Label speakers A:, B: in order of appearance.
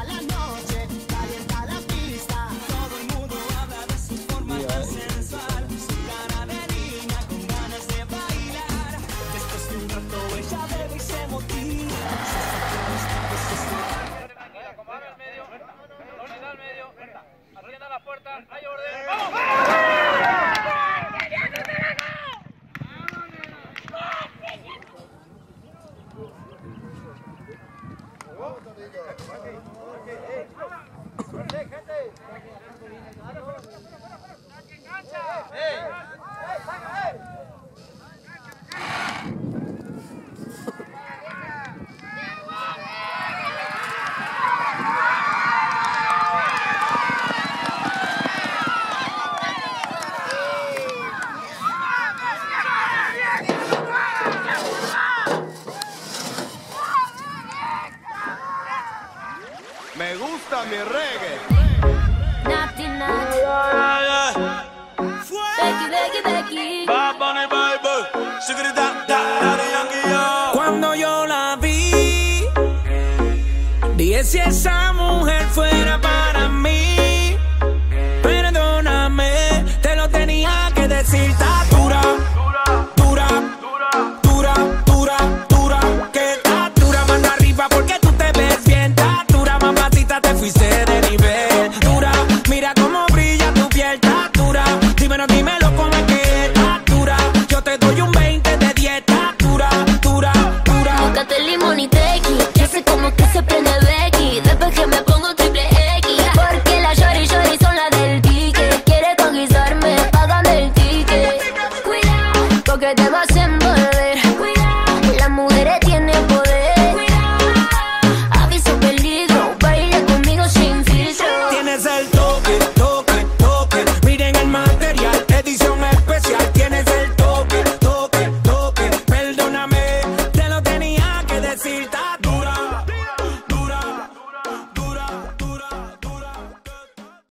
A: la noche, calienta la pista. Todo el mundo habla de su forma tan sensual, su cara de niña con ganas de bailar. Después de un rato ella bebe y se motiva.
B: Acomodar al medio, la unidad al medio, atienda la puerta, hay orden. ¡Vamos!
C: Me gusta mi reggae.
D: Naughty, naughty. Becky, Becky.
E: Bad Bunny, baby. Daddy Yankee, yo.
F: Cuando yo la vi, dije si esa mujer fuera para mí. Perdóname, te lo tenía que decir. Está dura, dura, dura, dura, dura. Que está dura, mano arriba porque tú te ves bien. Está dura, mamacita, te fuiste de nivel. Dura, mira cómo brilla tu piel. Está dura, dímelo cómo es que está dura. Yo te doy un 20 de dieta. Dura, dura, dura.
D: Búscate limón y tequi, ya sé cómo que se prende Becky. Después que me pongo triple X, porque la shorty son la del pique. Quiere conquistarme, págame el ticket. Cuidado, porque te vas a envolver.